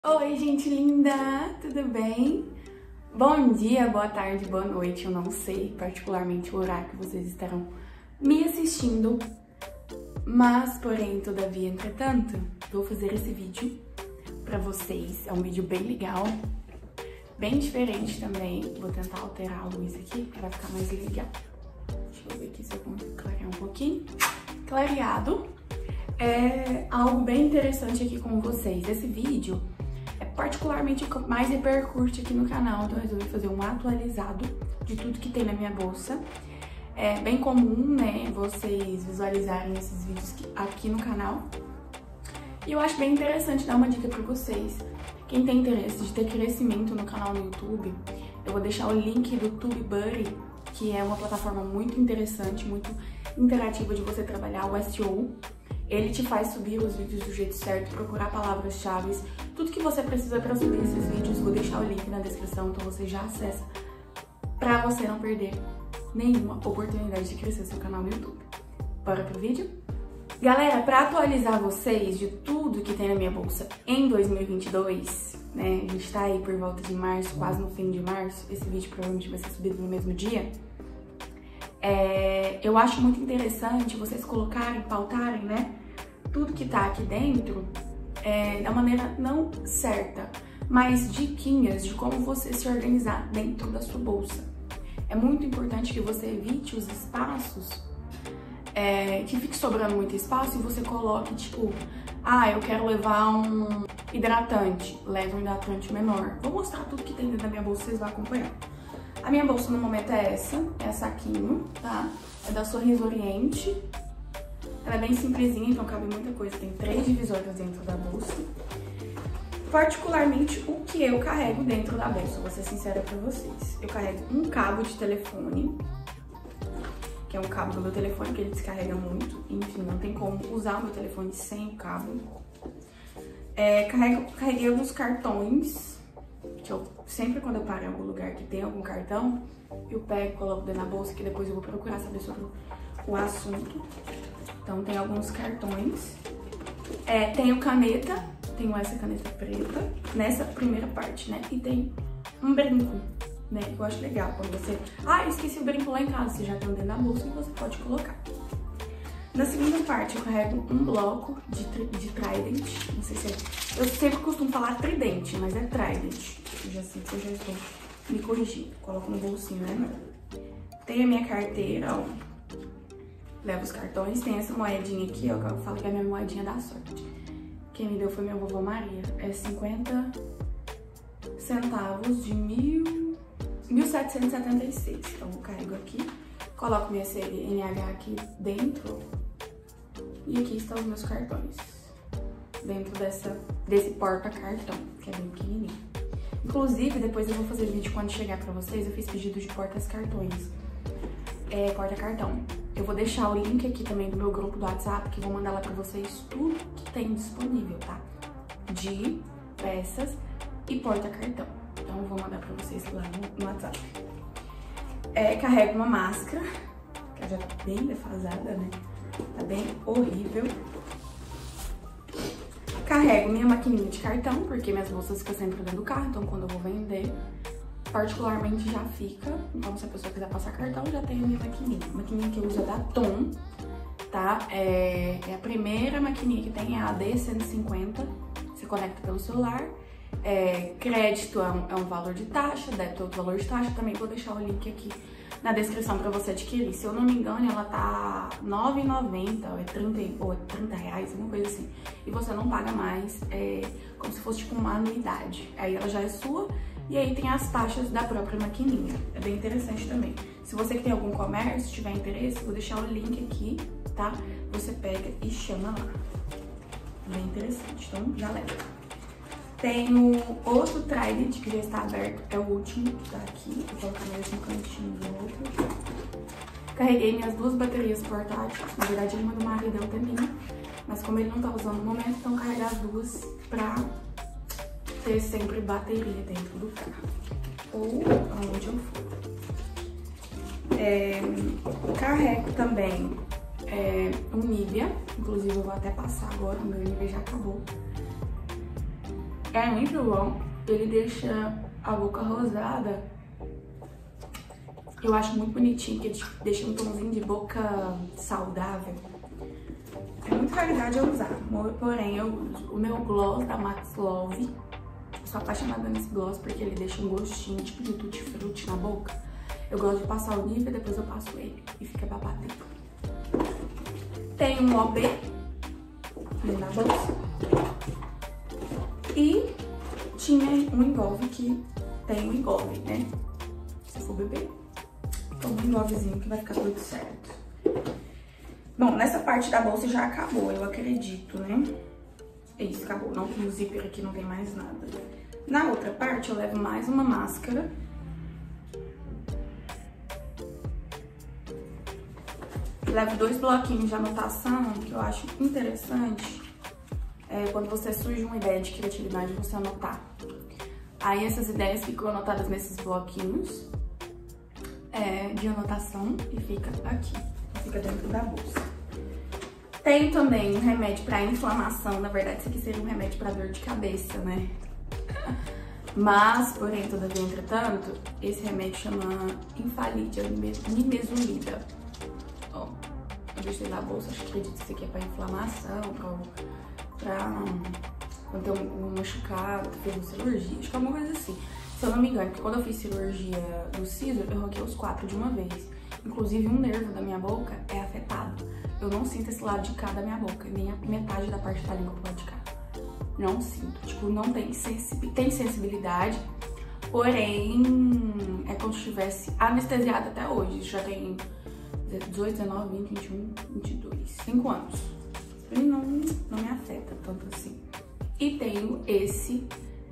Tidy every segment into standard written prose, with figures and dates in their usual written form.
Oi, gente linda! Tudo bem? Bom dia, boa tarde, boa noite. Eu não sei particularmente o horário que vocês estarão me assistindo, mas, porém, todavia, entretanto, vou fazer esse vídeo pra vocês. É um vídeo bem legal, bem diferente também. Vou tentar alterar a luz aqui pra ficar mais legal. Deixa eu ver aqui se eu consigo clarear um pouquinho. Clareado. É algo bem interessante aqui com vocês. Esse vídeo é particularmente o que mais repercute aqui no canal, então eu resolvi fazer um atualizado de tudo que tem na minha bolsa. É bem comum, né, vocês visualizarem esses vídeos aqui no canal. E eu acho bem interessante dar uma dica pra vocês. Quem tem interesse de ter crescimento no canal no YouTube, eu vou deixar o link do TubeBuddy, que é uma plataforma muito interessante, muito interativa de você trabalhar o SEO. Ele te faz subir os vídeos do jeito certo, procurar palavras-chave, tudo que você precisa para subir esses vídeos. Vou deixar o link na descrição, então você já acessa para você não perder nenhuma oportunidade de crescer seu canal no YouTube. Bora pro vídeo? Galera, para atualizar vocês de tudo que tem na minha bolsa em 2022, né? A gente tá aí por volta de março, quase no fim de março. Esse vídeo provavelmente vai ser subido no mesmo dia. Eu acho muito interessante vocês colocarem, pautarem, né, tudo que tá aqui dentro da maneira não certa, mas diquinhas de como você se organizar dentro da sua bolsa. É muito importante que você evite os espaços, que fique sobrando muito espaço e você coloque, tipo, eu quero levar um hidratante, leve um hidratante menor. Vou mostrar tudo que tem dentro da minha bolsa, vocês vão acompanhar. A minha bolsa no momento é essa, saquinho, tá? É da Sorriso Oriente. Ela é bem simplesinha, então cabe muita coisa. Tem 3 divisórias dentro da bolsa. Particularmente, o que eu carrego dentro da bolsa, vou ser sincera pra vocês. Eu carrego um cabo de telefone, que é um cabo do meu telefone, que ele descarrega muito. Enfim, não tem como usar o meu telefone sem o cabo. Carreguei alguns cartões, que eu sempre, quando eu paro em algum lugar que tem algum cartão, eu pego, coloco dentro da bolsa, que depois eu vou procurar saber sobre o assunto. Então tem alguns cartões. Tenho caneta, tenho essa caneta preta, nessa primeira parte, né? E tem um brinco, né? Que eu acho legal, quando você... esqueci o brinco lá em casa, você já tem dentro da bolsa e você pode colocar. Na segunda parte eu carrego um bloco de Trident, não sei se é... Eu sempre costumo falar tridente, mas é Trident. Eu já sei que eu já estou me corrigindo. Coloco no bolsinho, né? Tem a minha carteira, ó. Levo os cartões. Tem essa moedinha aqui, ó, que eu falo que é a minha moedinha da sorte. Quem me deu foi minha vovó Maria. É 50 centavos de 1776. Então eu carrego aqui. Coloco minha CNH aqui dentro. E aqui estão os meus cartões. Dentro desse porta-cartão, que é bem pequenininho. Inclusive, depois eu vou fazer vídeo quando chegar pra vocês. Eu fiz pedido de porta-cartões. Porta-cartão. Eu vou deixar o link aqui também do meu grupo do WhatsApp, que vou mandar lá pra vocês tudo que tem disponível, tá? De peças e porta-cartão. Então eu vou mandar pra vocês lá no WhatsApp. Carrego uma máscara, que já tá bem defasada, né? Tá bem horrível. Carrego minha maquininha de cartão, porque minhas bolsas ficam sempre dentro do carro, então quando eu vou vender, particularmente já fica. Então se a pessoa quiser passar cartão, já tem a minha maquininha. A maquininha que eu uso é da Tom, tá? É a primeira maquininha que tem, é a AD150, você conecta pelo celular. Crédito é um valor de taxa, débito é outro valor de taxa. Também vou deixar o link aqui na descrição pra você adquirir. Se eu não me engano, ela tá R$ 9,90 ou é 30 reais, alguma coisa assim. E você não paga mais, como se fosse tipo uma anuidade. Aí ela já é sua e aí tem as taxas da própria maquininha. É bem interessante também. Se você que tem algum comércio, tiver interesse, vou deixar o link aqui, tá? Você pega e chama lá. Bem interessante, então já leva. Tenho outro Trident que já está aberto, é o último que tá aqui. Vou colocar mais no cantinho do outro. Carreguei minhas 2 baterias portáteis. Na verdade, uma do marido é outra minha. Mas como ele não tá usando no momento, então carregar as 2 pra ter sempre bateria dentro do carro. Ou aonde eu for. Carrego também um Nivea. Inclusive, eu vou até passar agora, o meu Nivea já acabou. É muito bom. Ele deixa a boca rosada. Eu acho muito bonitinho, porque ele deixa um tomzinho de boca saudável. É muito raridade eu usar, porém eu uso o meu gloss da Max Love. Eu sou apaixonada nesse gloss porque ele deixa um gostinho tipo de tutti-frutti na boca. Eu gosto de passar o nível e depois eu passo ele e fica babado. Tem um OB dentro da bolsa. E tinha um engolve que tem um engolve, né? Se for beber, toma um engolvezinho que vai ficar tudo certo. Bom, nessa parte da bolsa já acabou, eu acredito, né? É isso, acabou. Não tem o zíper aqui, não tem mais nada. Na outra parte eu levo mais uma máscara. Levo 2 bloquinhos de anotação, que eu acho interessante. Quando você surge uma ideia de criatividade, você anotar. Aí essas ideias ficam anotadas nesses bloquinhos de anotação e fica aqui, fica dentro da bolsa. Tenho também um remédio para inflamação, na verdade isso aqui seria um remédio para dor de cabeça, né? Mas, porém, todavia, entretanto, esse remédio chama Infalídia, nimesulida. Ó, eu deixei na bolsa, acho que acredito que isso aqui é para inflamação, pra quando tem um machucado, fez uma cirurgia, acho que é alguma coisa assim. Se eu não me engano, porque quando eu fiz cirurgia do siso, eu arranquei os 4 de uma vez. Inclusive, um nervo da minha boca é afetado. Eu não sinto esse lado de cá da minha boca, nem a metade da parte da língua pro lado de cá. Não sinto. Tipo, não tem sensibilidade, porém, é como se estivesse anestesiada até hoje. Isso já tem 18, 19, 20, 21, 22, 5 anos. E não me afeta tanto assim. E tenho esse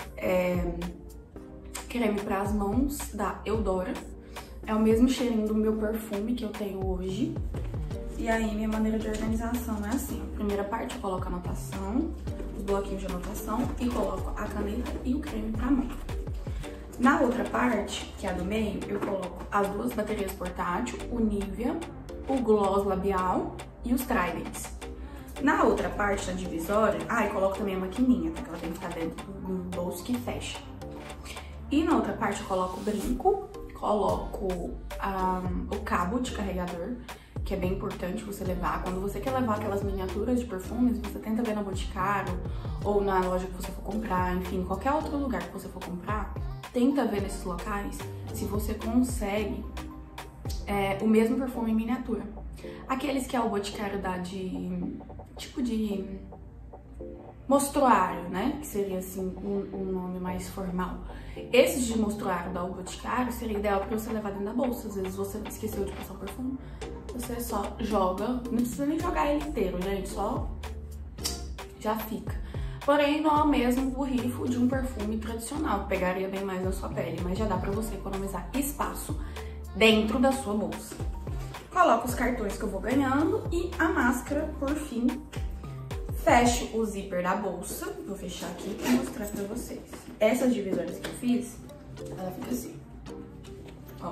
creme para as mãos da Eudora. É o mesmo cheirinho do meu perfume que eu tenho hoje. E aí, minha maneira de organização é assim. A primeira parte eu coloco a anotação, os bloquinhos de anotação e coloco a caneta e o creme pra mão. Na outra parte, que é a do meio, eu coloco as 2 baterias portátil, o Nivea, o gloss labial e os Tridents. Na outra parte, na divisória, eu coloco também a maquininha, porque ela tem que ficar dentro do bolso que fecha. E na outra parte eu coloco o brinco, coloco o cabo de carregador, que é bem importante você levar. Quando você quer levar aquelas miniaturas de perfumes, você tenta ver na Boticário ou na loja que você for comprar, enfim, qualquer outro lugar que você for comprar, tenta ver nesses locais se você consegue o mesmo perfume em miniatura. Aqueles que a Boticário dá tipo de mostruário, né? Que seria assim um nome mais formal. Esses de mostruário da Boticário seria ideal para você levar dentro da bolsa. Às vezes você esqueceu de passar o perfume, você só joga, não precisa nem jogar ele inteiro, gente, só já fica. Porém, não é o mesmo borrifo de um perfume tradicional, que pegaria bem mais na sua pele, mas já dá pra você economizar espaço dentro da sua bolsa. Coloco os cartões que eu vou ganhando e a máscara, por fim. Fecho o zíper da bolsa, vou fechar aqui e mostrar pra vocês. Essas divisórias que eu fiz, ela fica assim, ó.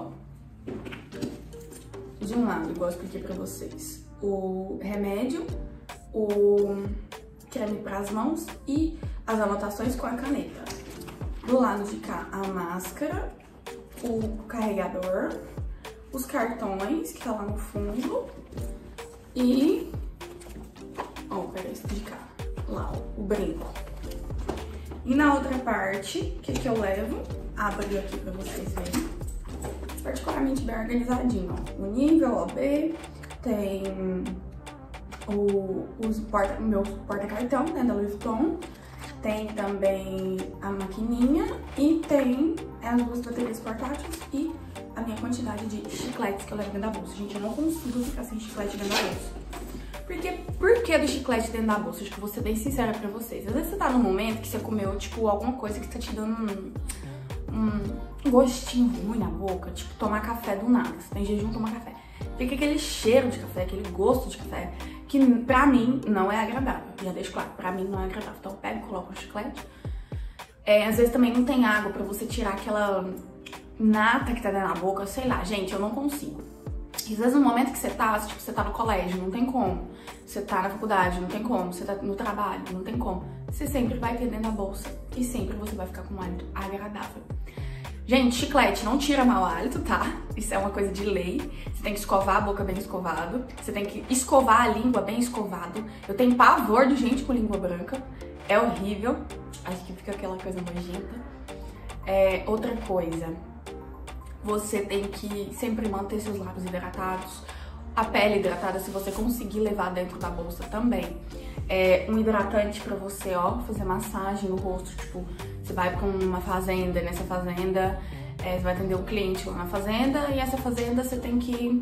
De um lado, igual eu expliquei pra vocês, o remédio, o creme para as mãos e as anotações com a caneta. Do lado de cá, a máscara, o carregador, os cartões, que tá lá no fundo, e... ó, peraí, esse de cá, lá, ó, o brinco. E na outra parte, o que eu levo? Abro aqui pra vocês verem. Particularmente bem organizadinho, ó. O nível, o OB, tem o meu porta-cartão, né, da Louis Vuitton. Tem também a maquininha e tem as 2 baterias portáteis e a minha quantidade de chicletes que eu levo dentro da bolsa. Gente, eu não consigo ficar sem chiclete dentro da bolsa. Por que do chiclete dentro da bolsa? Acho que vou ser bem sincera pra vocês. Às vezes você tá num momento que você comeu, tipo, alguma coisa que tá te dando um gostinho ruim na boca, tipo, tomar café do nada. Você tem jejum, tomar café. Fica aquele cheiro de café, aquele gosto de café, que pra mim não é agradável. Já deixo claro, pra mim não é agradável. Então eu pego e coloco no chiclete. Às vezes também não tem água pra você tirar aquela nata que tá dentro da boca, sei lá, gente, eu não consigo. E às vezes no momento que você tá, tipo, você tá no colégio, não tem como. Você tá na faculdade, não tem como. Você tá no trabalho, não tem como. Você sempre vai ter dentro da bolsa e sempre você vai ficar com um hálito agradável. Gente, chiclete não tira mau hálito, tá? Isso é uma coisa de lei. Você tem que escovar a boca bem escovado. Você tem que escovar a língua bem escovado. Eu tenho pavor de gente com língua branca. É horrível. Acho que fica aquela coisa nojenta. Outra coisa. Você tem que sempre manter seus lábios hidratados. A pele hidratada, se você conseguir levar dentro da bolsa também. Um hidratante pra você, ó, fazer massagem no rosto. Tipo, você vai pra uma fazenda, nessa fazenda você vai atender um cliente lá na fazenda, e essa fazenda você tem que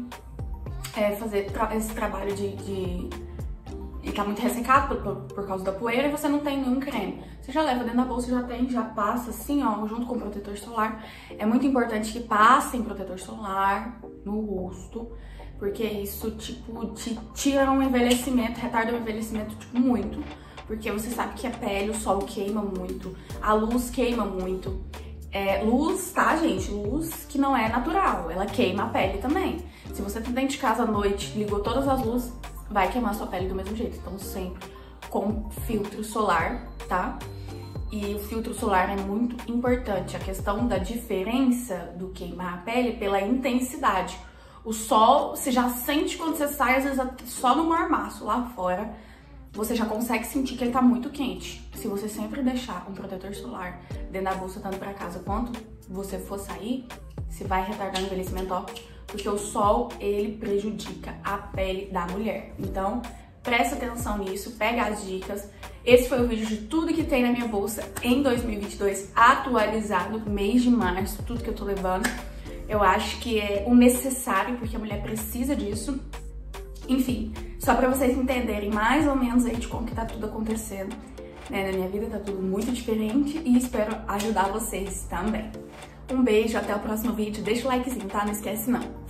fazer esse trabalho de tá muito ressecado por causa da poeira, e você não tem nenhum creme. Você já leva dentro da bolsa, já passa assim, ó, junto com o protetor solar. É muito importante que passem protetor solar no rosto, porque isso, tipo, te tira um envelhecimento, retarda o envelhecimento, tipo, muito. Porque você sabe que a pele, o sol queima muito, a luz queima muito. Luz, tá, gente? Luz que não é natural, ela queima a pele também. Se você tá dentro de casa à noite, ligou todas as luzes, vai queimar a sua pele do mesmo jeito. Então, sempre com filtro solar, tá? E o filtro solar é muito importante. A questão da diferença do queimar a pele pela intensidade. O sol, você já sente quando você sai, às vezes só no mormaço lá fora, você já consegue sentir que ele tá muito quente. Se você sempre deixar um protetor solar dentro da bolsa, tanto pra casa quanto você for sair, você vai retardar o envelhecimento, ó, porque o sol, ele prejudica a pele da mulher. Então, presta atenção nisso, pega as dicas. Esse foi o vídeo de tudo que tem na minha bolsa em 2022, atualizado, mês de março, tudo que eu tô levando. Eu acho que é o necessário, porque a mulher precisa disso. Enfim, só pra vocês entenderem mais ou menos aí de como que tá tudo acontecendo, né? Na minha vida tá tudo muito diferente e espero ajudar vocês também. Um beijo, até o próximo vídeo. Deixa o likezinho, tá? Não esquece não.